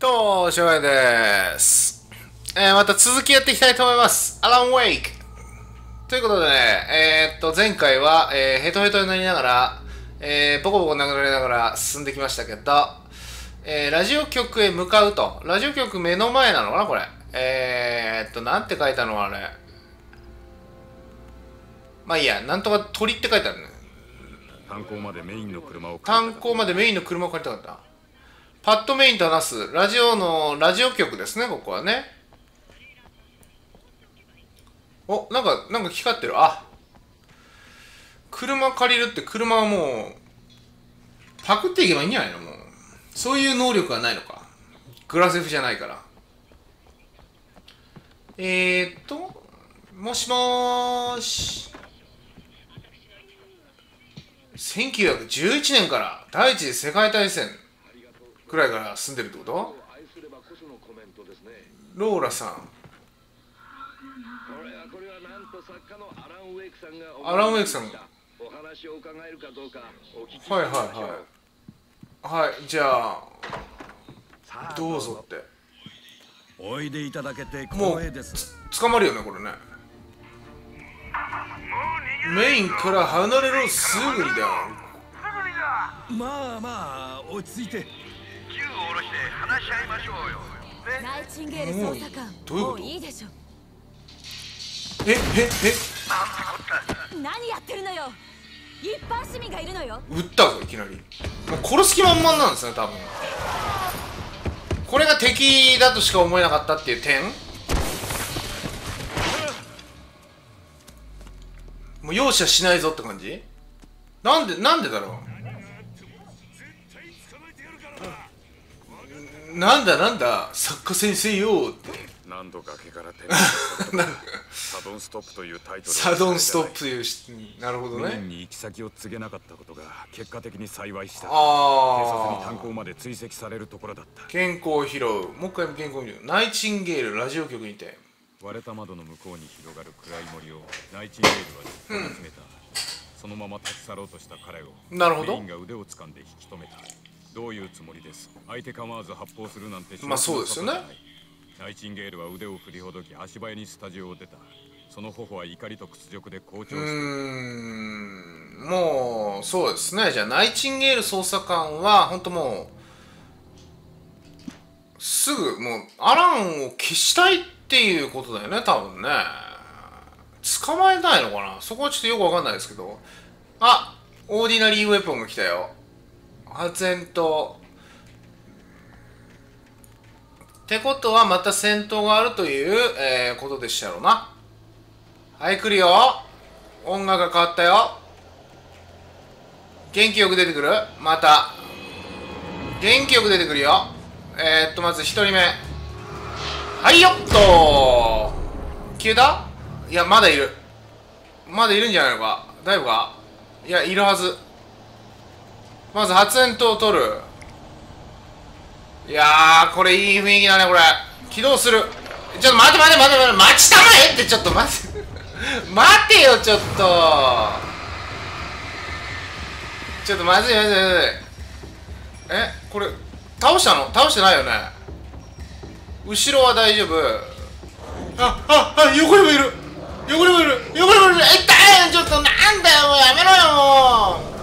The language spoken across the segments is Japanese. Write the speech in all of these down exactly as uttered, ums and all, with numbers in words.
どうも、しょうがです。えー、また続きやっていきたいと思います。アラン・ウェイクということでね、えー、っと、前回は、えー、ヘトヘトになりながら、えー、ボコボコ殴られながら進んできましたけど、えー、ラジオ局へ向かうと。ラジオ局目の前なのかなこれ。えー、っと、なんて書いたのあれ。まあいいや、なんとか鳥って書いてあるね。 炭鉱までメインの車を炭鉱までメインの車を借りたかった。パッドメインと話すラジオのラジオ局ですね、ここはね。お、なんか、なんか光ってる。あ、車借りるって車はもう、パクっていけばいいんじゃないのもう。そういう能力はないのか。グラセフじゃないから。えーっと、もしもーし。せんきゅうひゃくじゅういちねんから第一次世界大戦くらいから住んでるってこと？ローラさん。アラン・ウェイクさん。 お話を伺えるかどうかお聞きしはいはいましょう。 はい。はい、じゃあ、どうぞって。 おいでいただけても光栄ですう、捕まるよね、これね。メインから離れろ、すぐにだ。 まあまあ落ち着いて。 銃を下ろして話し合いましょうよ。 ナイチンゲール捜査官、 どういうこともういいでしょ。 え、え、 何やってるのよ。一般市民がいるのよ。 え、撃ったぞ、いきなり。もう殺す気満々なんですね、多分。これが敵だとしか思えなかったっていう点。もう容赦しないぞって感じ。なんで、なんでだろう。なんだなんだ、作家先生よって。 何度崖から転落サドンストップというタイトル。 サドンストップというし、なるほどね。 メインに行き先を告げなかったことが結果的に幸いした。警察に炭あ鉱まで追跡されるところだった。 あ、原稿を拾う。もう一回原稿を見る。ナイチンゲールラジオ局にて。 割れた窓の向こうに広がる暗い森をナイチンゲールはじっと見つめた、うん、そのまま立ち去ろうとした彼をなるほどメインが腕を掴んで引き止めた。どういうつもりです？相手構わず発砲するなんて。 まあそうですよね。 ナイチンゲールは腕を振りほどき足早にスタジオを出た。その頬は怒りと屈辱で好調している。 うーん、もうそうですね。じゃあナイチンゲール捜査官は本当もうすぐもうアランを消したいっていうことだよね、多分ね。捕まえないのかな、そこはちょっとよくわかんないですけど。あ、オーディナリーウェポンが来たよ。発煙筒ってことはまた戦闘があるという、えー、ことでしたろうな。はい、来るよ。音楽が変わったよ。元気よく出てくる。また元気よく出てくるよ。えー、っとまずひとりめ。はいよっと消えた。いやまだいる。まだいるんじゃないのか。大丈夫か。いやいるはず。まず発煙筒を取る。いやー、これいい雰囲気だね、これ。起動する。ちょっと待て待て待て待て、待ちたまえって、ちょっと待て。待てよ、ちょっと。ちょっとまずいまずいまずい。え、これ、倒したの？倒してないよね。後ろは大丈夫。あ、あ、あ、横にもいる。横にもいる。横にもいる。えったい、ちょっとなんだよ、もうやめろよ、も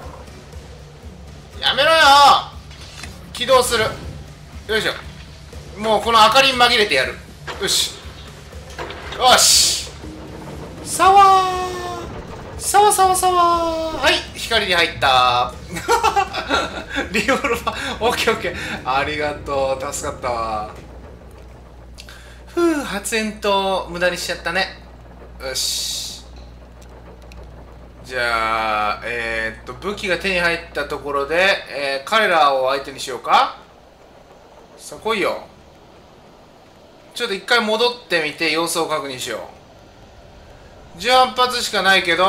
う。やめろよ。起動する。よいしょ。もうこの明かりに紛れてやる。よしよし。さわーさわさわさわー。はい、光に入ったリボルバー。オッケーオッケー、ありがとう、助かったわ。ふう、発煙筒無駄にしちゃったね。よし、じゃあえー、っと武器が手に入ったところで、えー、彼らを相手にしようか。さあ来いよ。ちょっと一回戻ってみて様子を確認しよう。じゅうはち発しかないけど、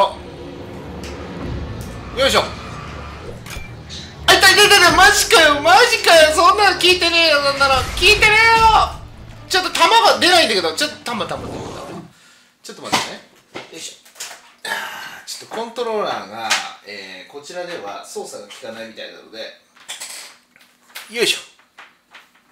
よいしょ。あ、いたいたいたいた、マジかよマジかよ、そんなの聞いてねえよ、そんなの聞いてねえよ。ちょっと弾が出ないんだけど、ちょっと弾弾弾ちょっと待ってね。よいしょ。ちょっとコントローラーが、えー、こちらでは操作が効かないみたいなので、よいしょ。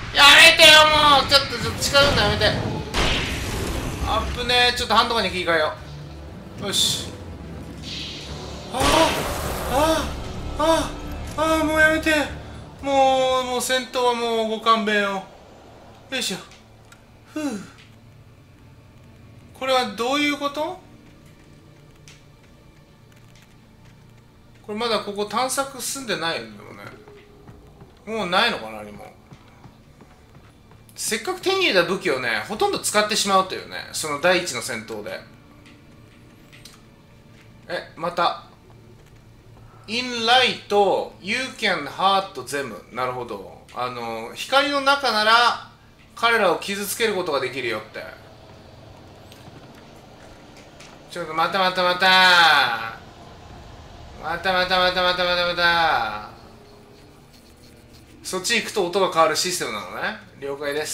やめてよもうちょっとちょっと近づくのやめて。あっぶねー。ちょっとハンドガンに切り替えよう。よし。ああああああもうやめて。もうもう戦闘はもうご勘弁を。よいしょ。ふう。これはどういうこと？これまだここ探索進んでないよね。でもね、もうないのかな。何もせっかく手に入れた武器をねほとんど使ってしまうというね、その第一の戦闘で。えまたインライト You can hurt them。 なるほど。あの光の中なら彼らを傷つけることができるよって。ちょっとまたまたまたまたまたまたまたまたまたそっち行くと音が変わるシステムなのね。了解です。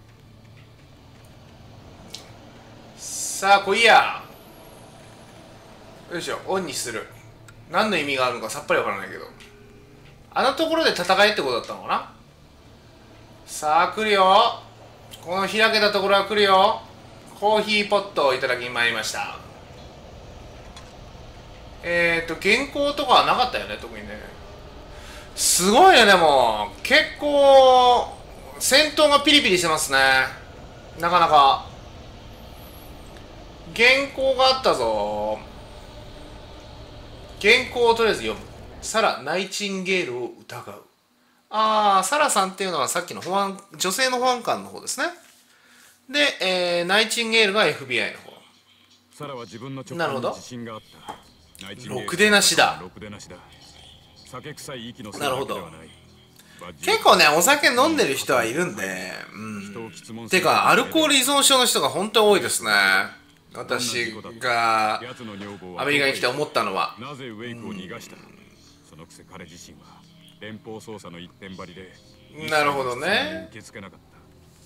さあ来いや。よいしょ、オンにする。何の意味があるのかさっぱりわからないけど、あのところで戦えってことだったのかな。さあ来るよ、この開けたところは来るよ。コーヒーポットをいただきに参りました。えっと原稿とかはなかったよね、特にね。すごいね。でも結構戦闘がピリピリしてますね。なかなか原稿があったぞ。原稿をとりあえず読む。サラ・ナイチンゲールを疑う。ああ、サラさんっていうのはさっきの保安、女性の保安官の方ですね。で、えー、ナイチンゲールが エフビーアイ の方。 サラは自分の直感に自信があった。ナイチンゲールろくでなしだ。 ろくでなしだ。酒臭い息のなるほど。結構ね、お酒飲んでる人はいるんで、うん。てか、アルコール依存症の人が本当に多いですね。私がアメリカに来て思ったのは。 なぜウェイクを逃がした、うん、そのくせ彼自身は連邦捜査の一点張りで。 なるほどね。 受け付けなかった。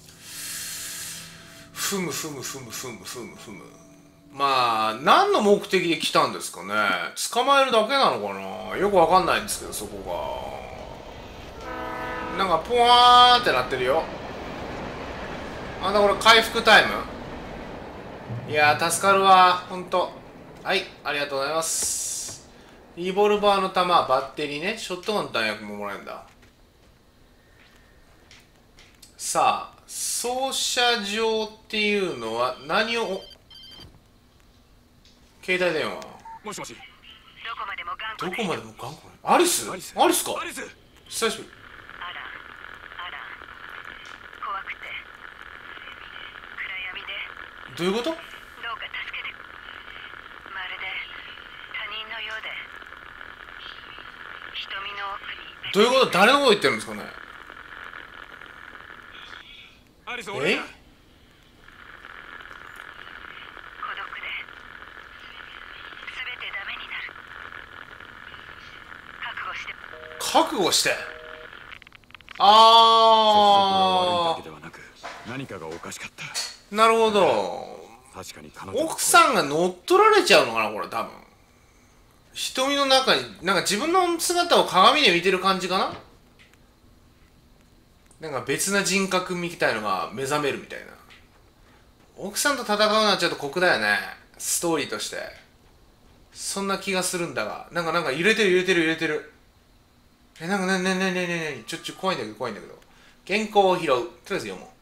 ふむふむふむふむふむふむ。まあ何の目的で来たんですかね。捕まえるだけなのかな、よくわかんないんですけど、そこがなんかポワーンってなってるよ。あんたこれ回復タイム。いやー助かるわほんと。はい、ありがとうございます。リボルバーの弾、バッテリーね、ショットガンの弾薬ももらえるんだ。さあ操車場っていうのは何を。携帯電話。 もしもし。 どこまでも頑固どこまでも頑固。アリスアリスか。アリス久しぶり。 あらあら怖くて暗闇で。 どういうこと。 どうか助けて。まるで他人のようで瞳の奥に。 どういうこと。誰のこと言ってるんですかね。 アリス俺だ。 孤独で全てダメになる。覚悟して。 覚悟して。ああ。ではなく何かがおかしかった。 なるほど。 確かに彼女奥さんが乗っ取られちゃうのかなこれ。多分瞳の中になんか自分の姿を鏡で見てる感じかな。なんか別な人格みたいのが目覚めるみたいな。奥さんと戦うのはちょっと酷だよね、ストーリーとして。そんな気がするんだが、なんかなんか揺れてる揺れてる揺れてる。え、なんかねねねねねねちょっと怖いんだけど怖いんだけど。原稿を拾う。とりあえず読も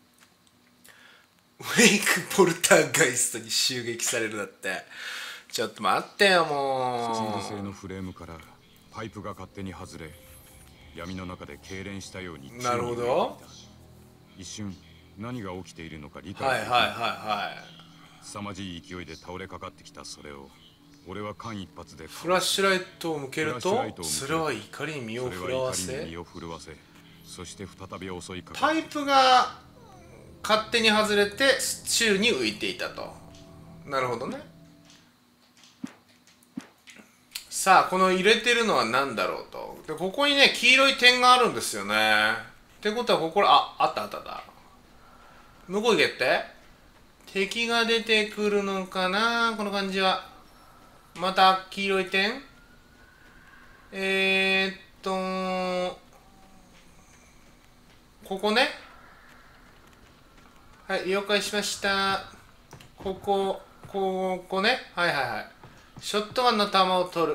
う。ウェイクポルターガイストに襲撃されるだって。ちょっと待ってよもう。 スチール製のフレームからパイプが勝手に外れ、闇の中で痙攣したように。 なるほど。 一瞬何が起きているのか理解はいはいはいはい。 凄まじい勢いで倒れかかってきたそれを俺は間一髪で。 フラッシュライトを向けるとそれは怒りに身を震わせ、 身を震わせ、そして再び襲いかかる。 パイプが勝手に外れて宙に浮いていたと。なるほどね。さあこの入れてるのは何だろうと。でここにね黄色い点があるんですよね。ってことはここ、あ、あったあったあった。向こう行けって。敵が出てくるのかなこの感じは。また黄色い点。えー、っとここね。はい、了解しました。ここここね。はいはいはい。ショットガンの弾を取る。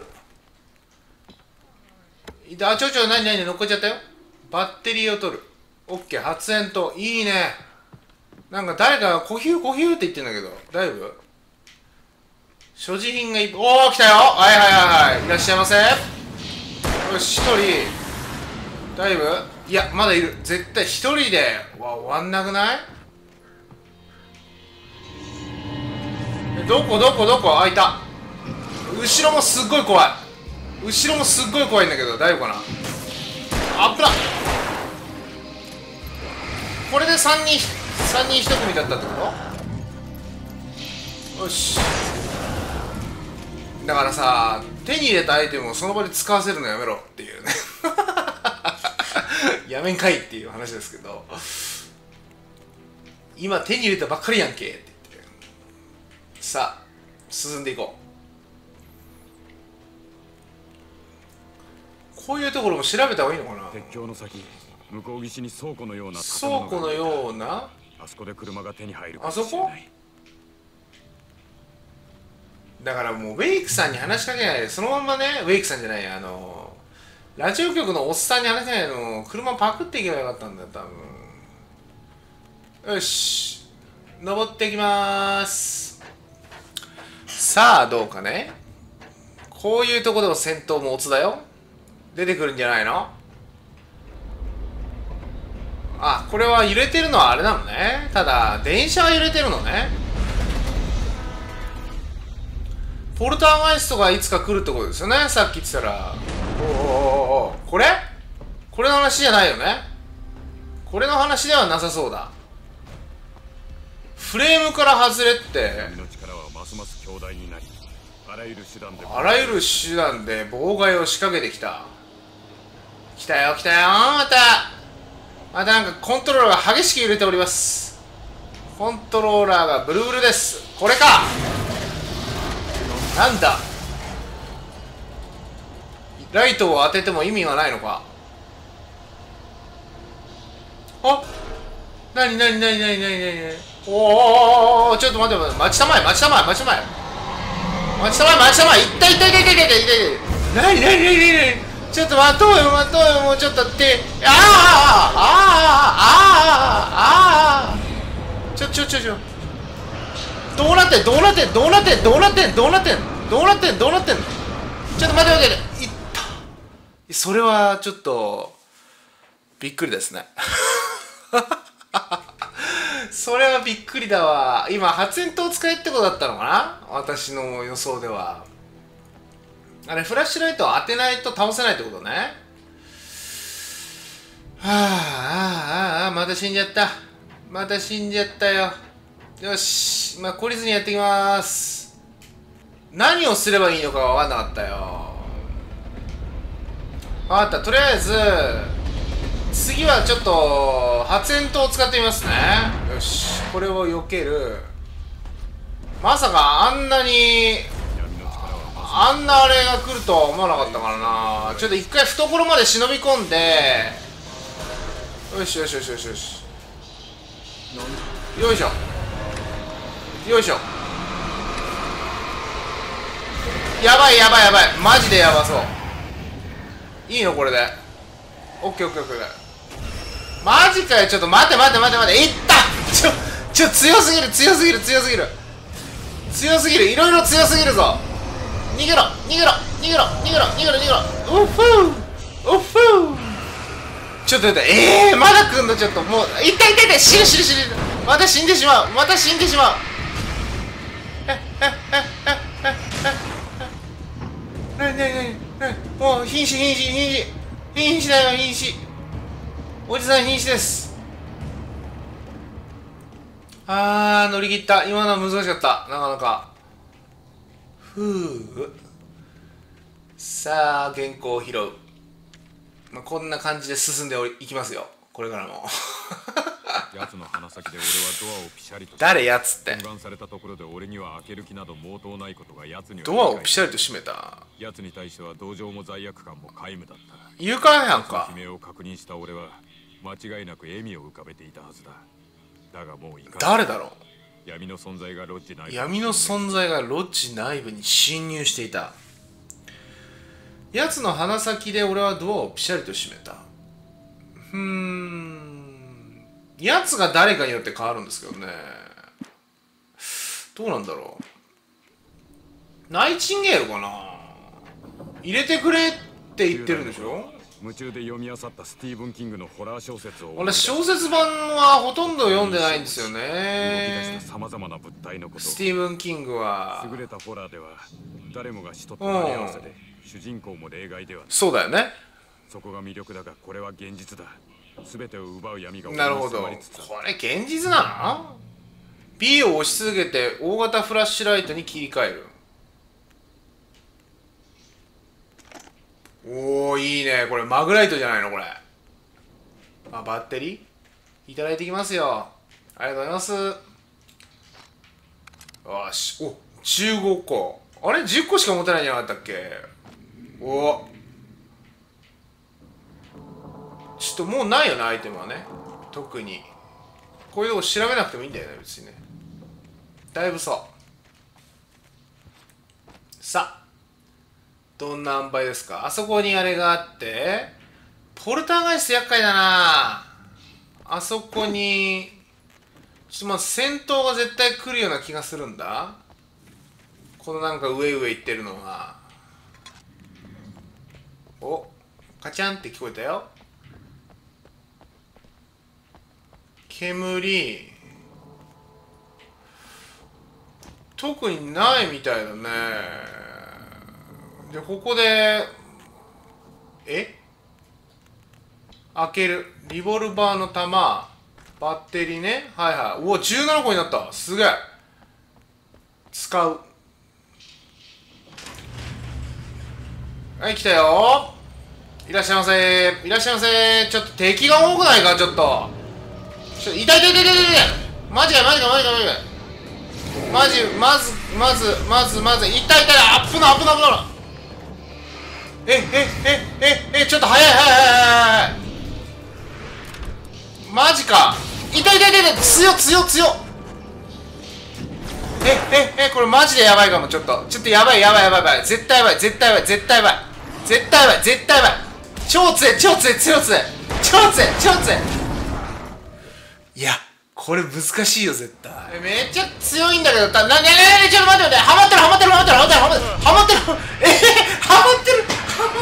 あ、ちょちょ、なになに乗っかっちゃったよ。バッテリーを取る。オッケー、発煙筒。いいね。なんか誰かがコヒューコヒューって言ってんだけど、大丈夫？所持品がいっぱい。おー、来たよ。はいはいはいはい。いらっしゃいませ。よし、一人。大丈夫？いや、まだいる。絶対一人でわ終わんなくない？え、どこどこどこ？あ、いた。後ろもすっごい怖い。後ろもすっごい怖いんだけど大丈夫かな。あっぶな。これさんにんさんにんひと組だったってこと？よし。だからさ、手に入れたアイテムをその場で使わせるのやめろっていうねやめんかいっていう話ですけど、今手に入れたばっかりやんけって言って、さあ進んでいこう。こういうところも調べた方がいいのかな。 鉄橋の先、向こう岸に倉庫のような倉庫のような、 あそこで車が手に入るかあそもしれない。 こだからもうウェイクさんに話しかけないで、そのまんまね、ウェイクさんじゃないあのラジオ局のおっさんに話しかけないの、車パクっていけばよかったんだよ多分。よし、登っていきまーす。さあどうかね。こういうとこでも戦闘もオツだよ。出てくるんじゃないの。あ、これは揺れてるのはあれなのね。ただ電車は揺れてるのね。ポルターガイストがいつか来るってことですよね。さっき言ってたら、おおおお、これこれの話じゃないよね。これの話ではなさそうだ。フレームから外れって、 闇の力はますます強大になり、あらゆる手段であらゆる手段で妨害を仕掛けてきた。来たよ来たよ、またまたなんかコントローラーが激しく揺れております。コントローラーがブルブルです。これか。なんだ、ライトを当てても意味がないのか。あ、なになになになになになに、おお、ちょっと待って待って、待ちたまえ待ちたまえ待ちたまえ待ちたまえ待ちたまえ、いったいったいったいったいったいったいった、なになになになになに、ちょっと待とうよ待とうよ、もうちょっとって、あああああああああ、ちょちょちょちょ、どうなってんどうなってんどうなってんどうなってんどうなってんどうなってんどうなってん、ちょっと待って待って、いった、それはちょっとびっくりですねそれはびっくりだわ。今発煙筒使えってことだったのかな、私の予想では。あれフラッシュライトを当てないと倒せないってことね。はあ、ああああ、また死んじゃった、また死んじゃったよ。よし、まあ懲りずにやっていきます。何をすればいいのか分かんなかったよ。分かった、とりあえず次はちょっと発煙筒を使ってみますね。よし、これを避ける。まさかあんなにあんなあれが来るとは思わなかったからな。ちょっと一回懐まで忍び込んで、よしよしよしよしよし、よいしょよいしょ、やばいやばいやばい、マジでやばそう。いいのこれで。オッケーオッケーオッケー。マジかよ、ちょっと待って待って待って待って、いったちょちょ強すぎる強すぎる強すぎる強すぎる、いろいろ強すぎるぞ。逃げろ逃げろ逃げろ逃げろ逃げろ逃げろ、おっふーおっふー、ちょっと待って、ええー、まだ来んの。ちょっともういったいったいった、死ぬ死ぬ死ぬ、また死んでしまう、また死んでしまう。なになになに、もう瀕死瀕死瀕死瀕死だよ瀕死、おじさん瀕死です。あー、乗り切った。今のは難しかった、なかなか。ふう、さあ原稿を拾う。まあ、こんな感じで進んでいきますよ、これからも奴の鼻先で俺はドアをピシャリと。 誰やつって。 懇願されたところで俺には開ける気など毛頭ないことが奴には。 ドアをピシャリと閉めた。 奴に対しては同情も罪悪感も皆無だった。 誘拐犯か。 悲鳴を確認した俺は間違いなく笑みを浮かべていたはずだ。だがもういかん。 誰だろう。 闇の存在がロッジ内部。 闇の存在がロッジ内部に侵入していた。奴の鼻先で俺はドアをピシャリと閉めた。うーん、奴が誰かによって変わるんですけどね。どうなんだろう。ナイチンゲールかな。入れてくれって言ってるんでしょ。 夢中で読み漁ったスティーブン・キングのホラー小説を。 俺小説版はほとんど読んでないんですよね。 様々な物体のこと。 スティーブン・キングは優れたホラーでは誰もが死と隣り合わせで、主人公も例外ではない。 そうだよね。 そこが魅力だが、これは現実だ。 全てを奪う闇がなるほど。 迫りつつある。 これ現実なの？ B を押し続けて大型フラッシュライトに切り替える。おお、いいね。これマグライトじゃないのこれ。あ、バッテリーいただいてきますよ。ありがとうございます。よし。お、じゅうごこ。あれじゅっこしか持てないんじゃなかったっけ？お、ちょっともうないよね、アイテムはね。特にこういうとこ調べなくてもいいんだよね、別にね。だいぶそう。さあ、どんな塩梅ですか？あそこにあれがあって、ポルターガイスト厄介だな。あそこにちょっとまず戦闘が絶対来るような気がするんだ。このなんか上上行ってるのが。お、カチャンって聞こえたよ。煙特にないみたいだね。でここでえ開けるリボルバーの弾、バッテリーね。はいはい。おお、じゅうななこになった。すげえ。使う。はい、来たよ。いらっしゃいませ。いらっしゃいませ。ちょっと敵が多くないか、ちょっと。ちょっと、痛い痛い痛い痛い痛い。マジかマジかマジかマジか。マジ、まず、まず、まず、まず、痛い痛い。あっぶな、あっぶな、あっぶな。え、え、え、え、え、ちょっと早い早い早い早い。マジか。痛い痛い痛い痛い。強強強。え、え、え、これマジでやばいかも。ちょっと、ちょっとやばいやばいやばいやばい。絶対やばい、絶対やばい、絶対やばい。絶対やばい、絶対やばい。超強い、超強い、超強い。超強い、超強い。いや、これ難しいよ、絶対。めっちゃ強いんだけど、な、な、な、な、ちょっと待って待って。ハマってる、ハマってる、ハマってる、ハマってる、ハマってる、ハマってる。えー、ハマってる。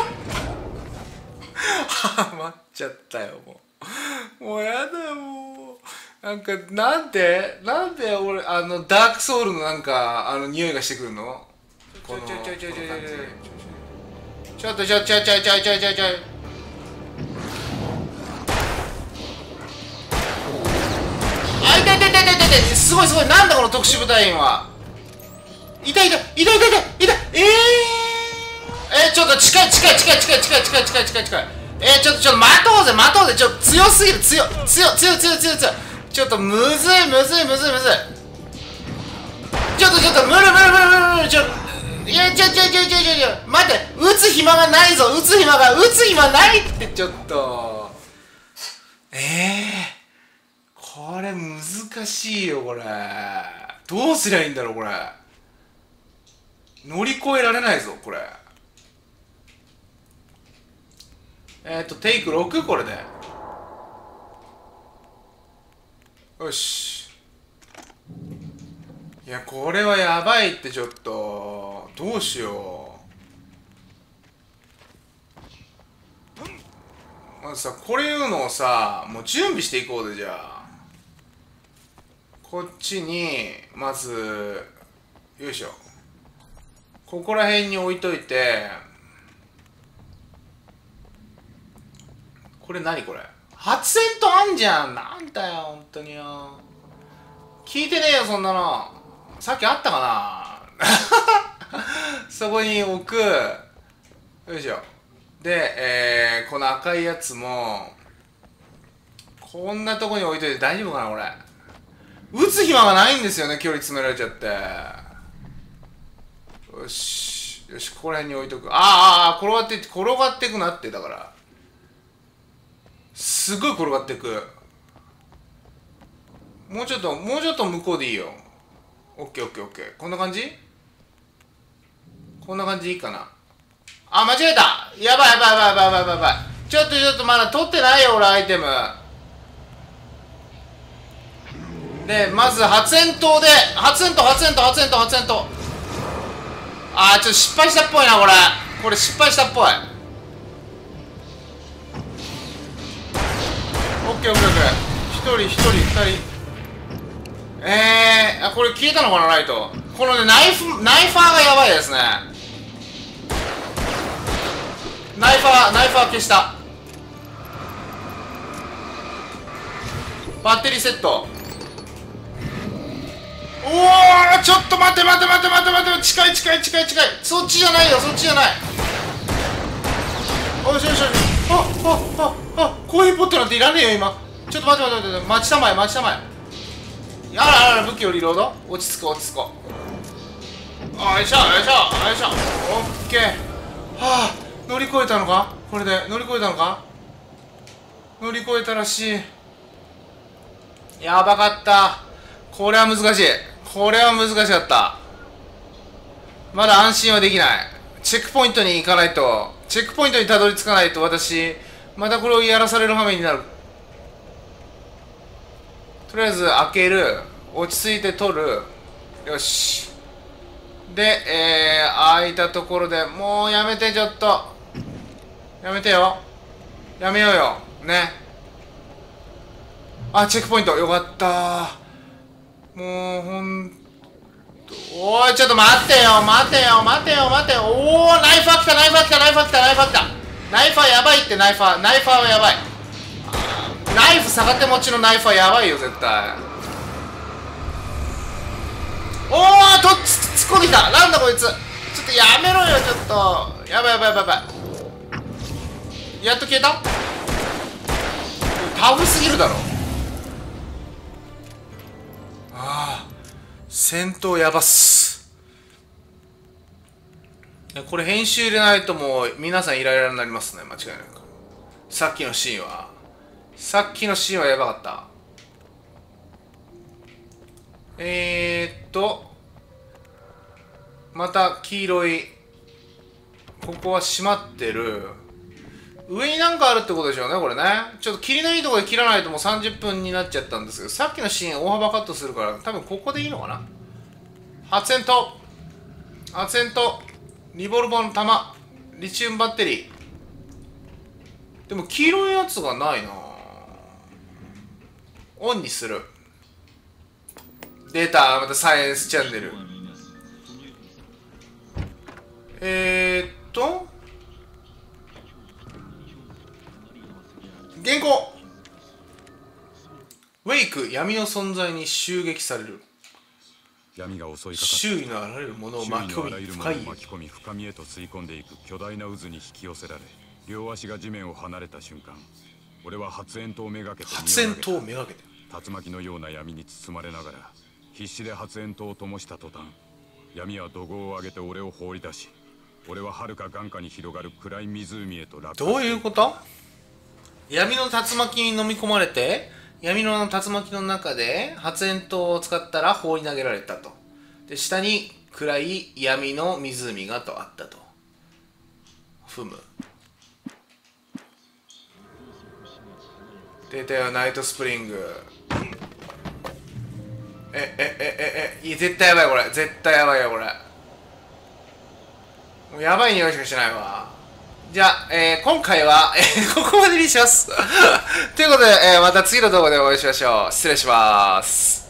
ハマっちゃったよ、もう。もうやだよ、もう。なんか、なんでなんで俺、あの、ダークソウルのなんか、あの、匂いがしてくるの？この、ちょちょちょちょちょちょちょっとちょちょちょちょちょちょちょあ、痛い痛い痛い痛い痛い。すごいすごい。なんだこの特殊部隊員は。痛い痛い痛い痛い痛い痛い。えーえー、ちょっと近い近い近い近い近い近い近い近い近い。えー、ちょっとちょっと待とうぜ待とうぜ。ちょっと強すぎる。強強強強強強。ちょっとむずいむずいむずいむずい。ちょっとちょっと無理無理無理無理無理。ちょっといや、ちょちょちょちょちょちょ待って、打つ暇がないぞ。打つ暇が打つ暇ないって。ちょっとええー、これ難しいよ。これどうすりゃいいんだろう。これ乗り越えられないぞこれ。えっとテイクろく。これでよし。いや、これはやばいって。ちょっとどうしよう。まずさ、これいうのをさ、もう準備していこうで。じゃあこっちにまずよいしょ、ここら辺に置いといて。これ何これ、発煙筒あんじゃん。なんだよ本当によ。聞いてねえよそんなの。さっきあったかなそこに置く。よいしょ。で、えー、この赤いやつもこんなとこに置いといて大丈夫かな。これ撃つ暇がないんですよね、距離詰められちゃって。よしよし、ここら辺に置いとく。あーあー、転がって転がっていくなって。だからすごい転がっていく。もうちょっともうちょっと向こうでいいよ。オッケーオッケーオッケー。こんな感じこんな感じでいいかな。あ、間違えた。やばいやばいやばいやばいやばいやばい。ちょっとちょっとまだ取ってないよ俺アイテムで。まず発煙筒で発煙筒発煙筒発煙筒発煙筒。あー、ちょっと失敗したっぽいなこれ。これ失敗したっぽい。オッケーオッケーオッケー。一人一人二人。えー、あ、これ消えたのかなライト。このねナイフナイファーがやばいですね。ナイファーナイファー消した。 バッテリーセット。おお、ちょっと待って待って待って待って待って、近い近い近い近い。そっちじゃないよ、そっちじゃない。おいしょよしよし。ああああ、コーヒーポットなんていらねえよ今。ちょっと待って待って待って、待ちたまえ待ちたまえ。やらやら、武器をリロード。落ち着こう落ち着こう。よいしょよいしょよいしょ。オッケー。はあ、乗り越えたのか、これで乗り越えたのか。乗り越えたらしい。やばかった。これは難しい。これは難しかった。まだ安心はできない。チェックポイントに行かないと、チェックポイントにたどり着かないと私またこれをやらされる羽目になる。とりあえず開ける、落ち着いて取る。よし。で、えー、開いたところでもうやめて、ちょっとやめてよ、やめようよね。あ、チェックポイントよかった。もうほんと、おいちょっと待ってよ待てよ待てよ待てよ。おお、ナイファー来たナイファー来たナイファー来たナイファー来たナイファーやばいって。ナイファーナイファーはやばい。ナイフ逆手持ちのナイファーやばいよ絶対。おお、とっ突っ込んできた。なんだこいつ、ちょっとやめろよちょっと。やばいやばいやばいやばい。やっと消えた。タフすぎるだろ。ああ、戦闘やばっす。これ編集入れないともう皆さんイライラになりますね、間違いなく。さっきのシーンはさっきのシーンはやばかった。えーっとまた黄色い、ここは閉まってる。上になんかあるってことでしょうねこれね。ちょっと霧のいいところで切らないともうさんじゅっぷんになっちゃったんですけど、さっきのシーン大幅カットするから多分ここでいいのかな。発煙筒発煙筒、リボルバーの弾、リチウムバッテリー。でも黄色いやつがないな。オンにする。出た、またサイエンスチャンネル。えー、っと原稿。ウェイク、闇の存在に襲撃される。 闇が襲いかか周囲のあらゆるものを巻き込み、深い巻き込み深みへと吸い込んでいく巨大な渦に引き寄せられ、両足が地面を離れた瞬間、俺は発煙筒をめがけて発煙筒をめがけて竜巻のような闇に包まれながら必死で発煙筒を灯した途端、闇は怒号を上げて俺を放り出し、俺は遥か眼下に広がる暗い湖へと落下。 どういうこと？闇の竜巻に飲み込まれて、闇の竜巻の中で発煙筒を使ったら放り投げられたと。で、下に暗い闇の湖がとあったと。ふむ。出たよ、ナイトスプリング。え、え、え、え、え、いや、絶対やばいこれ。絶対やばいよこれ。もうやばい匂いしかしないわ。じゃあ、えー、今回は、えー、ここまでにします。ということで、えー、また次の動画でお会いしましょう。失礼します。